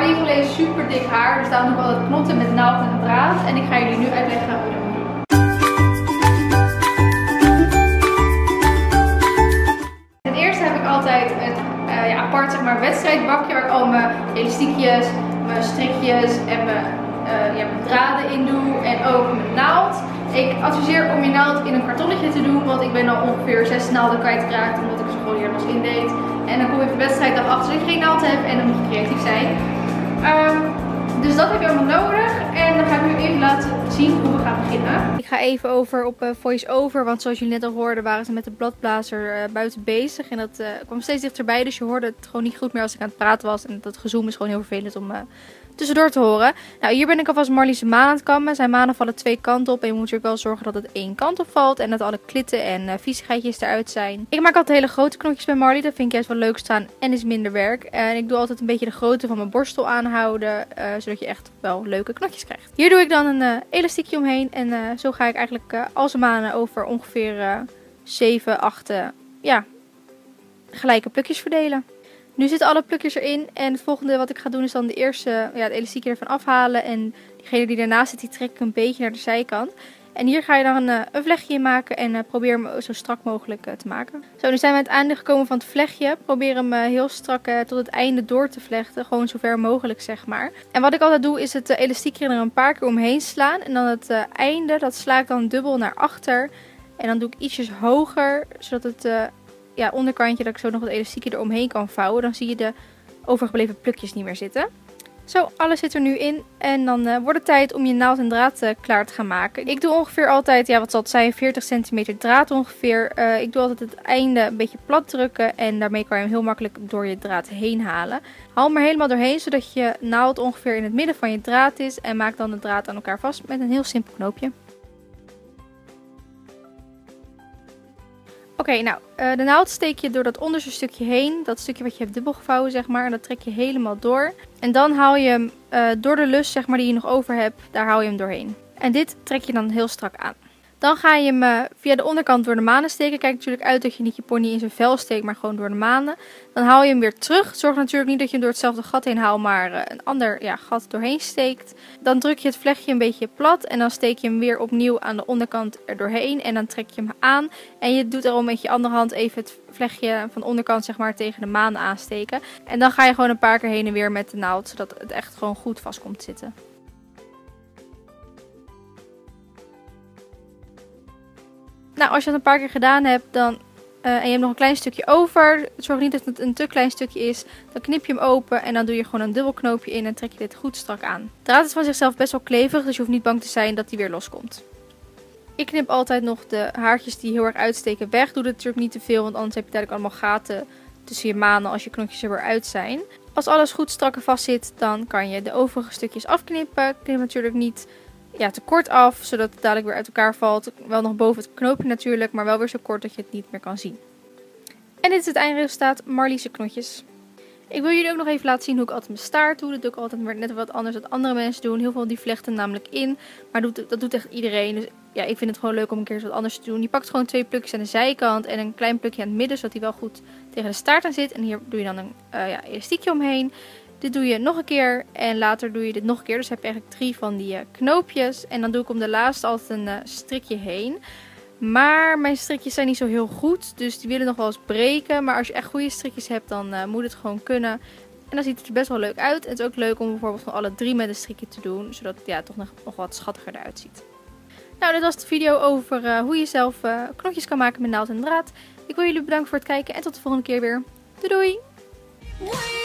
Marley heeft alleen super dik haar, dus daarom doe ik altijd knotten met naald en draad. En ik ga jullie nu uitleggen hoe dat moet. Ten eerste heb ik altijd een apart zeg maar, wedstrijdbakje waar ik al mijn elastiekjes, mijn strikjes en mijn draden in doe en ook mijn naald. Ik adviseer om je naald in een kartonnetje te doen, want ik ben al ongeveer 6 naalden kwijtgeraakt omdat ik ze gewoon hier los in deed. En dan kom je op de wedstrijddag achter dat je geen naald hebt en dan moet je creatief zijn. Dus dat heb je allemaal nodig en dan ga ik nu even laten zien hoe we gaan beginnen. Ik ga even over op voice-over, want zoals jullie net al hoorden waren ze met de bladblazer buiten bezig. En dat kwam steeds dichterbij, dus je hoorde het gewoon niet goed meer als ik aan het praten was. En dat gezoem is gewoon heel vervelend om tussendoor te horen. Nou, hier ben ik alvast Marley's maan aan het kammen. Zijn manen vallen 2 kanten op en je moet natuurlijk wel zorgen dat het 1 kant op valt. En dat alle klitten en viezigheidjes eruit zijn. Ik maak altijd hele grote knotjes bij Marley. Dat vind ik juist wel leuk staan en is minder werk. En ik doe altijd een beetje de grootte van mijn borstel aanhouden. Zodat je echt wel leuke knotjes krijgt. Hier doe ik dan een elastiekje omheen. En zo ga ik eigenlijk al zijn manen over ongeveer 7, 8 gelijke plukjes verdelen. Nu zitten alle plukjes erin en het volgende wat ik ga doen is dan de eerste, het elastiekje ervan afhalen. En diegene die daarnaast zit, die trek ik een beetje naar de zijkant. En hier ga je dan een vlechtje in maken en probeer hem zo strak mogelijk te maken. Zo, nu zijn we aan het einde gekomen van het vlechtje. Probeer hem heel strak tot het einde door te vlechten, gewoon zo ver mogelijk zeg maar. En wat ik altijd doe is het elastiekje er een paar keer omheen slaan. En dan het einde, dat sla ik dan dubbel naar achter. En dan doe ik ietsjes hoger, zodat het... onderkantje dat ik zo nog het elastiekje eromheen kan vouwen. Dan zie je de overgebleven plukjes niet meer zitten. Zo, alles zit er nu in. En dan wordt het tijd om je naald en draad klaar te gaan maken. Ik doe ongeveer altijd, wat zal het zijn, 40 centimeter draad ongeveer. Ik doe altijd het einde een beetje plat drukken. En daarmee kan je hem heel makkelijk door je draad heen halen. Haal hem er helemaal doorheen, zodat je naald ongeveer in het midden van je draad is. En maak dan de draad aan elkaar vast met een heel simpel knoopje. Oké, nou, de naald steek je door dat onderste stukje heen. Dat stukje wat je hebt dubbel gevouwen, zeg maar. En dat trek je helemaal door. En dan haal je hem door de lus, zeg maar, die je nog over hebt. Daar haal je hem doorheen. En dit trek je dan heel strak aan. Dan ga je hem via de onderkant door de manen steken. Kijk natuurlijk uit dat je niet je pony in zijn vel steekt, maar gewoon door de manen. Dan haal je hem weer terug. Zorg natuurlijk niet dat je hem door hetzelfde gat heen haalt, maar een ander gat doorheen steekt. Dan druk je het vlechtje een beetje plat en dan steek je hem weer opnieuw aan de onderkant er doorheen. En dan trek je hem aan. En je doet erom met je andere hand even het vlechtje van de onderkant zeg maar tegen de manen aansteken. En dan ga je gewoon een paar keer heen en weer met de naald, zodat het echt gewoon goed vast komt te zitten. Nou, als je dat een paar keer gedaan hebt en je hebt nog een klein stukje over, zorg niet dat het een te klein stukje is, dan knip je hem open en dan doe je gewoon een dubbel knoopje in en trek je dit goed strak aan. De draad is van zichzelf best wel klevig, dus je hoeft niet bang te zijn dat die weer loskomt. Ik knip altijd nog de haartjes die heel erg uitsteken weg. Doe dat natuurlijk niet te veel, want anders heb je tijdelijk allemaal gaten tussen je manen als je knotjes er weer uit zijn. Als alles goed strak en vast zit, dan kan je de overige stukjes afknippen. Knip natuurlijk niet te kort af, zodat het dadelijk weer uit elkaar valt. Wel nog boven het knoopje natuurlijk, maar wel weer zo kort dat je het niet meer kan zien. En dit is het eindresultaat, Marley's knotjes. Ik wil jullie ook nog even laten zien hoe ik altijd mijn staart doe. Dat doe ik altijd net wat anders dan andere mensen doen. Heel veel die vlechten namelijk in, maar dat doet echt iedereen. Dus ja, ik vind het gewoon leuk om een keer wat anders te doen. Je pakt gewoon 2 plukjes aan de zijkant en een klein plukje aan het midden, zodat die wel goed tegen de staart aan zit. En hier doe je dan een elastiekje omheen. Dit doe je nog een keer en later doe je dit nog een keer. Dus heb je eigenlijk 3 van die knoopjes. En dan doe ik om de laatste altijd een strikje heen. Maar mijn strikjes zijn niet zo heel goed, dus die willen nog wel eens breken. Maar als je echt goede strikjes hebt, dan moet het gewoon kunnen. En dan ziet het er best wel leuk uit. En het is ook leuk om bijvoorbeeld van alle 3 met een strikje te doen, zodat het toch nog wat schattiger eruit ziet. Nou, dit was de video over hoe je zelf knotjes kan maken met naald en draad. Ik wil jullie bedanken voor het kijken en tot de volgende keer weer. Doei doei!